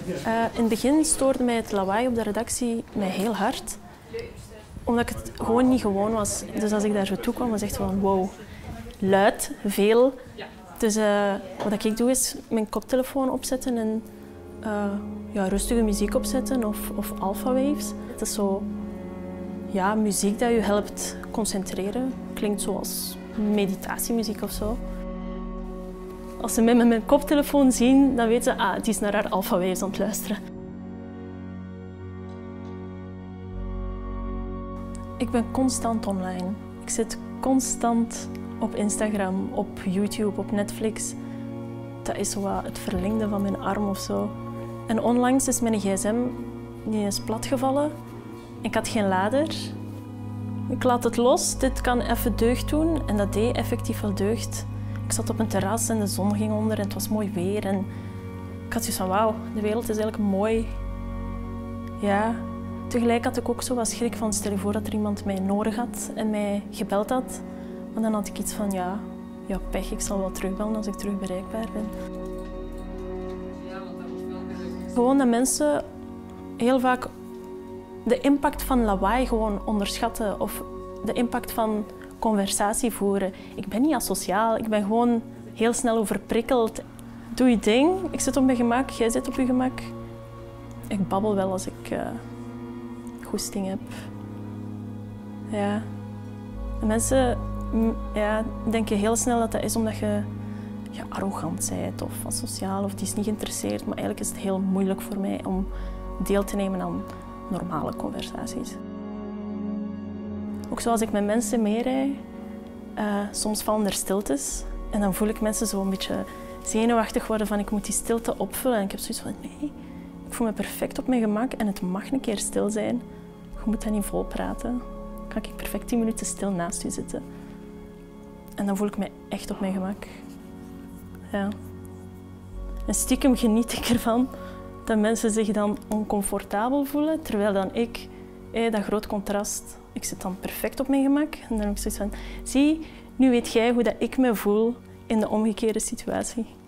In het begin stoorde mij het lawaai op de redactie mij heel hard. Omdat ik het gewoon niet gewoon was. Dus als ik daar zo toe kwam, was het echt van wow. Luid, veel. Dus wat ik doe is mijn koptelefoon opzetten en rustige muziek opzetten of alpha waves. Het is zo muziek dat je helpt concentreren. Klinkt zoals meditatiemuziek of zo. Als ze mij met mijn koptelefoon zien, dan weten ze, die is naar haar alpha waves aan het luisteren. Ik ben constant online. Ik zit constant op Instagram, op YouTube, op Netflix. Dat is zo wat het verlengde van mijn arm of zo. En onlangs is mijn gsm niet eens platgevallen. Ik had geen lader. Ik laat het los, dit kan even deugd doen. En dat deed effectief wel deugd. Ik zat op een terras en de zon ging onder en het was mooi weer. En ik had zoiets van, wauw, de wereld is eigenlijk mooi. Ja. Tegelijk had ik ook zo wat schrik van, stel je voor dat er iemand mij nodig had en mij gebeld had. Maar dan had ik iets van, ja pech, ik zal wel terugbellen als ik terug bereikbaar ben. Gewoon dat mensen heel vaak de impact van lawaai gewoon onderschatten of de impact van conversatie voeren. Ik ben niet asociaal, ik ben gewoon heel snel overprikkeld. Doe je ding, ik zit op mijn gemak, jij zit op je gemak. Ik babbel wel als ik goesting heb. Ja. De mensen denken heel snel dat dat is omdat je arrogant bent of asociaal of die is niet geïnteresseerd. Maar eigenlijk is het heel moeilijk voor mij om deel te nemen aan normale conversaties. Ook zoals ik met mensen meerijd, soms vallen er stiltes en dan voel ik mensen zo een beetje zenuwachtig worden van ik moet die stilte opvullen. En ik heb zoiets van nee, ik voel me perfect op mijn gemak en het mag een keer stil zijn. Je moet dat niet vol praten. Dan kan ik perfect 10 minuten stil naast u zitten. En dan voel ik me echt op mijn gemak. Ja. En stiekem geniet ik ervan dat mensen zich dan oncomfortabel voelen, terwijl dan ik, dat groot contrast, ik zit dan perfect op mijn gemak. En dan heb ik zoiets van, zie, nu weet jij hoe dat ik me voel in de omgekeerde situatie.